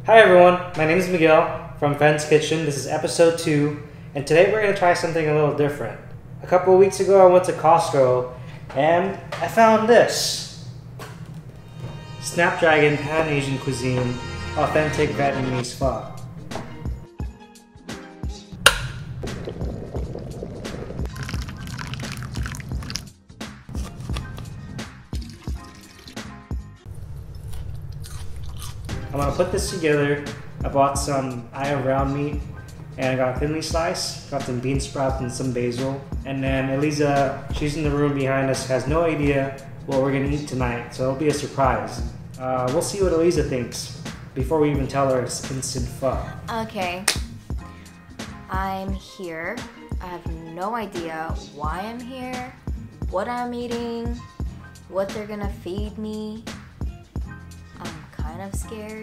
Hi everyone, my name is Miguel from Friend's Kitchen. This is episode 2, and today we're going to try something a little different. A couple of weeks ago I went to Costco and I found this. Snapdragon Pan Asian Cuisine Authentic Vietnamese Pho. I'm gonna put this together. I bought some ayam ground meat and I got thinly sliced, got some bean sprouts and some basil. And then Eliza, she's in the room behind us, has no idea what we're gonna eat tonight, so it'll be a surprise. We'll see what Eliza thinks before we even tell her it's instant pho. Okay, I'm here. I have no idea why I'm here, what I'm eating, what they're gonna feed me. I'm kind of scared.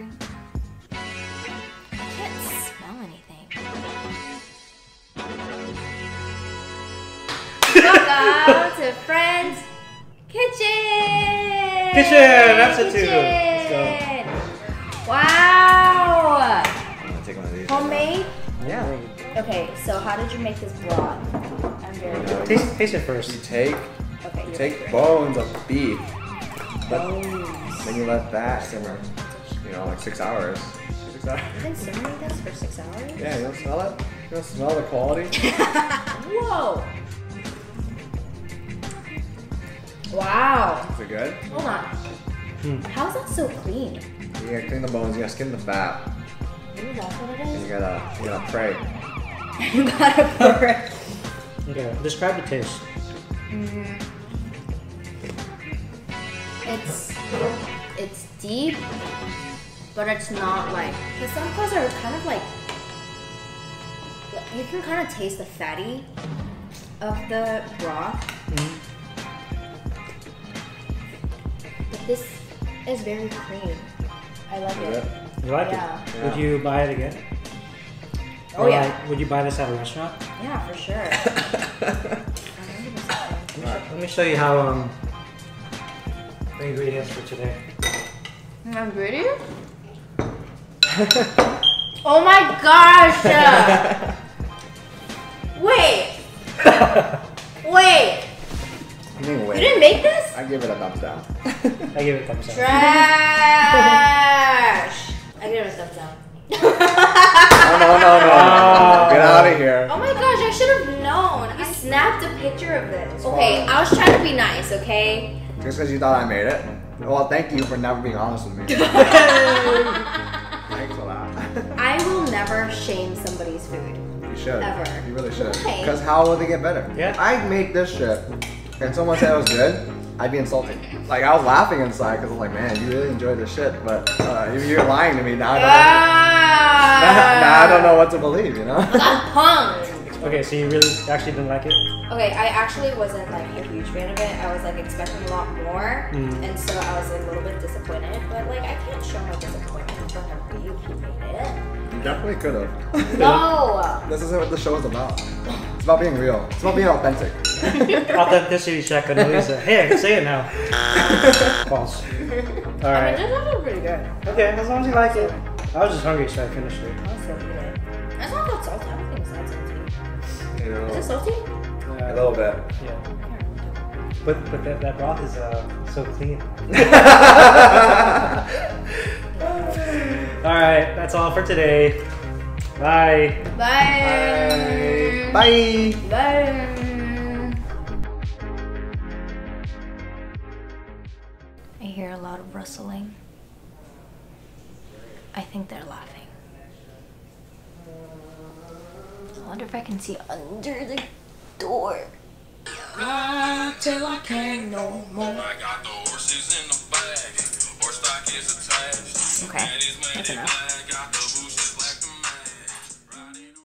I can't smell anything. Welcome to Friend's Kitchen! Episode 2. Let's go. Wow! I'm gonna take one of these. Homemade? Yeah. Okay, so how did you make this broth? I'm very curious. Taste it first. You take Okay, take bones of beef, bones. then you let that simmer. You know, like 6 hours. 6 hours. I've been simmering this for 6 hours? Yeah, you don't smell it? You don't smell the quality? Whoa! Wow. Is it good? Hold on. How is that so clean? You gotta clean the bones. You gotta skin the fat. Maybe that's what it And is? you gotta pray. You gotta pour it. Okay, describe the taste. It's deep, but it's not like, because some pho's are kind of like, you can kind of taste the fatty of the broth. But this is very clean. I like Is it. it? You like Yeah. it? Would you buy it again? Oh Or yeah. like, would you buy this at a restaurant? Yeah, for sure. 100%. Let me show you how the ingredients for today. Ingredients? Oh my gosh! Wait! Wait! You mean You wait? didn't make this? I give it a thumbs down. I give it a thumbs up. Trash! I give it a thumbs down. No. Get out of here. Oh my gosh, I should have known. I snapped a picture of this. Okay, I was trying to be nice, okay? Just because you thought I made it? Well, thank you for never being honest with me. Thanks for that. I will never shame somebody's food. You should. Ever. You really should. Why? Because how will they get better? Yeah. If I make this shit and someone said it was good, I'd be insulted. Like, I was laughing inside because I'm like, man, you really enjoyed this shit, but if you're lying to me, now I don't know what to believe, you know? I got punked. Okay, so you really actually didn't like it? Okay, I actually wasn't like a huge fan of it. I was like expecting a lot more, and so I was a little bit disappointed. But like, I can't show my disappointment in front of you who made it. You definitely could have. No. This isn't what the show is about. It's about being real. It's about being authentic. Authenticity check on Elisa. Hey, I can say it now. False. I mean, Alright. this was pretty good. Okay, as long as you like it. I was just hungry, so I finished it. I was so good. It's not that salty. I don't think it's that salty. You know, Is it salty? a little bit. Yeah. But that broth is so clean. Alright, that's all for today. Bye. Bye. Bye. Bye. I hear a lot of rustling. I think they're laughing. I wonder if I can see under the door. Till I can't no more. I got the horses in the bag. Horse stock is attached. Okay, that's enough. I got the